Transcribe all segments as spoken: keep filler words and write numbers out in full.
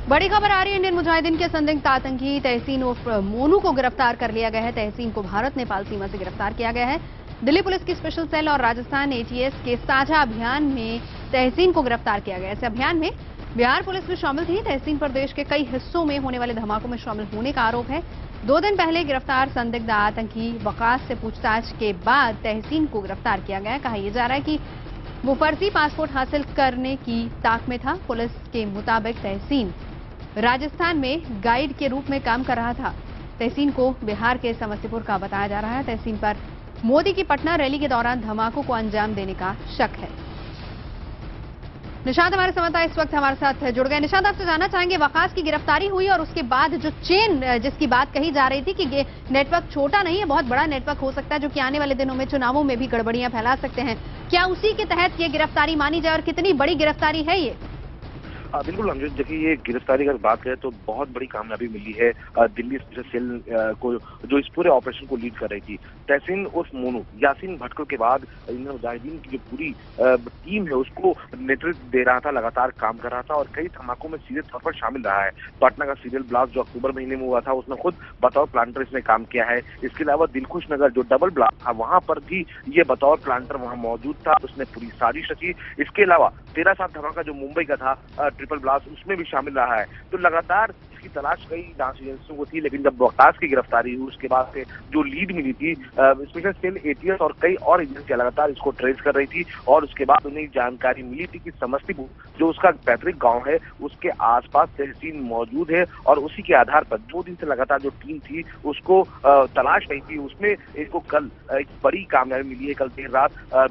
बड़ी खबर आ रही है। इंडियन मुजाहिदीन के संदिग्ध आतंकी तहसीन उर्फ मोनू को गिरफ्तार कर लिया गया है। तहसीन को भारत नेपाल सीमा से गिरफ्तार किया गया है। दिल्ली पुलिस की स्पेशल सेल और राजस्थान एटीएस के साझा अभियान में तहसीन को गिरफ्तार किया गया। इस अभियान में बिहार पुलिस भी शामिल थी। तहसीन पर देश के कई हिस्सों में होने वाले धमाकों में शामिल होने का आरोप है। दो दिन पहले गिरफ्तार संदिग्ध आतंकी वकास से पूछताछ के बाद तहसीन को गिरफ्तार किया गया। कहा यह जा रहा है कि वो फर्जी पासपोर्ट हासिल करने की ताक में था। पुलिस के मुताबिक तहसीन राजस्थान में गाइड के रूप में काम कर रहा था। तहसीन को बिहार के समस्तीपुर का बताया जा रहा है। तहसीन पर मोदी की पटना रैली के दौरान धमाकों को अंजाम देने का शक है। निशांत हमारे संवाददाता इस वक्त हमारे साथ जुड़ गए। निशांत, आपसे जानना चाहेंगे, वकास की गिरफ्तारी हुई और उसके बाद जो चेन जिसकी बात कही जा रही थी कि ये नेटवर्क छोटा नहीं है, बहुत बड़ा नेटवर्क हो सकता है जो कि आने वाले दिनों में चुनावों में भी गड़बड़ियां फैला सकते हैं, क्या उसी के तहत ये गिरफ्तारी मानी जाए और कितनी बड़ी गिरफ्तारी है ये? बिल्कुल अमजद, देखिए ये गिरफ्तारी अगर बात करें तो बहुत बड़ी कामयाबी मिली है दिल्ली स्पेशल सेल को, जो इस पूरे ऑपरेशन को लीड कर रही थी। तहसीन उर्फ मोनू यासीन भटकल के बाद इंडियन मुजाहिदीन की जो पूरी टीम है उसको नेतृत्व दे रहा था, लगातार काम कर रहा था और कई धमाकों में सीधे तौर पर शामिल रहा है। पटना का सीरियल ब्लास्ट जो अक्टूबर महीने में हुआ था उसमें खुद बतौर प्लांटर इसने काम किया है। इसके अलावा दिलखुश नगर जो डबल ब्लास्ट था वहां पर भी ये बतौर प्लांटर वहां मौजूद था, उसने पूरी साजिश रची। इसके अलावा तेरह सात धमाका जो मुंबई का था ट्रिपल ब्लास्ट, उसमें भी शामिल रहा है। तो लगातार इसकी तलाश कई जांच एजेंसियों को थी, लेकिन जब वकास की गिरफ्तारी हुई उसके बाद से जो लीड मिली थी स्पेशल सेल, एटीएस और कई और एजेंसियां लगातार इसको ट्रेस कर रही थी और उसके बाद उन्हें जानकारी मिली थी कि समस्तीपुर जो उसका पैतृक गांव है उसके आसपास तहसीन मौजूद है और उसी के आधार पर दो दिन से लगातार जो टीम थी उसको तलाश रही थी। उसमें इसको कल एक बड़ी कामयाबी मिली है। कल देर रात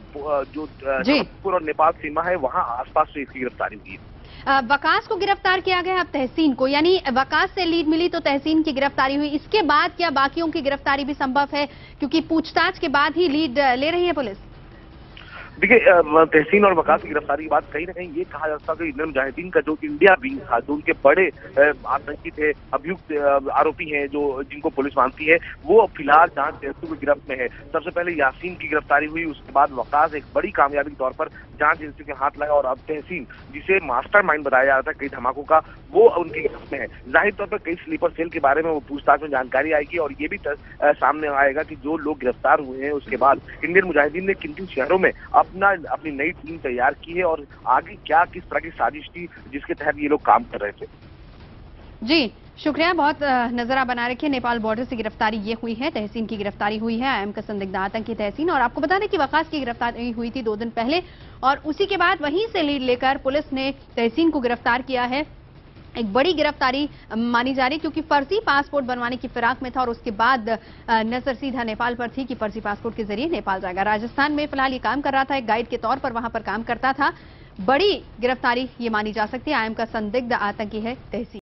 जो समस्तीपुर और नेपाल सीमा है वहां आसपास से इसकी गिरफ्तारी हुई है। वकास को गिरफ्तार किया गया अब तहसीन को, यानी वकास से लीड मिली तो तहसीन की गिरफ्तारी हुई। इसके बाद क्या बाकियों की गिरफ्तारी भी संभव है, क्योंकि पूछताछ के बाद ही लीड ले रही है पुलिस? देखिए तहसीन और वकास की गिरफ्तारी के बाद कहीं ना कहीं ये कहा जा सकता है कि इंडियन मुजाहिदीन का जो इंडिया विंग था, जो उनके बड़े आतंकी थे, अभियुक्त आरोपी हैं जो जिनको पुलिस मानती है, वो फिलहाल जांच एजेंसियों की गिरफ्त में है। सबसे पहले यासीन की गिरफ्तारी हुई, उसके बाद वकास एक बड़ी कामयाबी के तौर पर जांच एजेंसी के हाथ लगा और अब तहसीन, जिसे मास्टरमाइंड बताया जा रहा था कई धमाकों का, वो उनकी गिरफ्त में है। जाहिर तौर पर कई स्लीपर सेल के बारे में वो पूछताछ में जानकारी आएगी और ये भी सामने आएगा कि जो लोग गिरफ्तार हुए हैं उसके बाद इंडियन मुजाहिदीन ने किन किन शहरों में अपना अपनी नई टीम तैयार की है और आगे क्या किस तरह की साजिश थी जिसके तहत ये लोग काम कर रहे थे। जी शुक्रिया, बहुत नजरा बना रखिए। नेपाल बॉर्डर से गिरफ्तारी ये हुई है, तहसीन की गिरफ्तारी हुई है। आईएम का संदिग्ध आतंकी तहसीन, और आपको बता दें कि वकास की गिरफ्तारी हुई थी दो दिन पहले और उसी के बाद वहीं से लीड लेकर पुलिस ने तहसीन को गिरफ्तार किया है। एक बड़ी गिरफ्तारी मानी जा रही क्योंकि फर्जी पासपोर्ट बनवाने की फिराक में था और उसके बाद नजर सीधा नेपाल पर थी कि फर्जी पासपोर्ट के जरिए नेपाल जाएगा। राजस्थान में फिलहाल ये काम कर रहा था, एक गाइड के तौर पर वहां पर काम करता था। बड़ी गिरफ्तारी ये मानी जा सकती है। आईएम का संदिग्ध आतंकी है तहसीन।